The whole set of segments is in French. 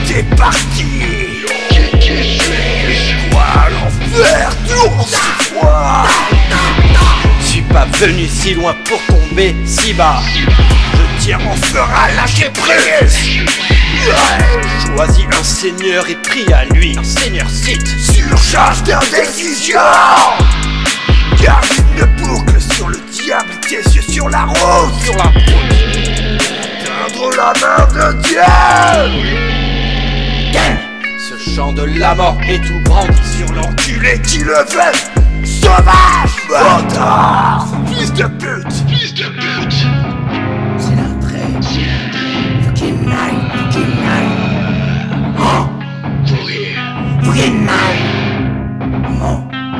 T'es parti. Quoi l'enfer dure si froid. Je suis pas venu si loin pour tomber si bas. Je tiens mon feu à lâcher prise. Choisis un seigneur et prie à lui. Un seigneur cite. Surcharge d'indécision. Garde une boucle sur le diable, tes yeux sur la route. Sur la route. Tendre la main de Dieu. Ce chant de la mort est tout brandi Sur l'enculé qui le veut. Sauvage. Bâtard. Fils de pute. Fils de pute. C'est l'entrée. Fucking night, fucking night. Oh. Fucking night. Oh.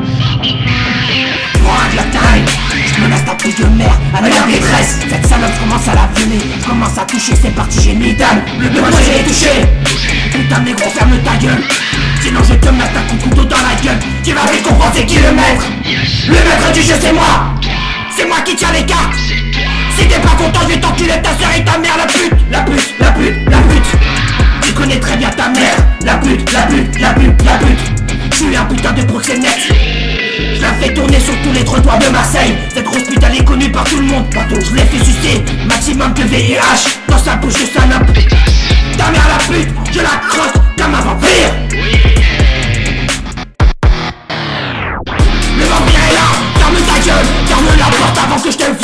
Moi de la taille, je menace ta prise de merde avec la détresse. Cette salope commence à la violer, commence à toucher, c'est parti, j'ai mis dame. Le projet est touché. Putain de négro, ferme ta gueule. Sinon je te mets un coup de couteau dans la gueule. Tu vas vite comprendre c'est qui le maître. Le maître du jeu c'est moi. C'est moi qui tiens les cartes. Si t'es pas content, je vais t'enculer ta soeur et ta mère, la pute. La pute, la pute, la pute. Tu connais très bien ta mère. La pute, la pute, la pute, la pute. Je suis un putain de proxénète. Je la fais tourner sur tous les trottoirs de Marseille. Cette grosse pute elle est connue par tout le monde. Partout je l'ai fait sucer. Maximum de VIH dans sa bouche de salope. Ta mère la pute, je la crosse comme un vampire. Le vampire est là, ferme ta gueule, ferme la porte avant que je te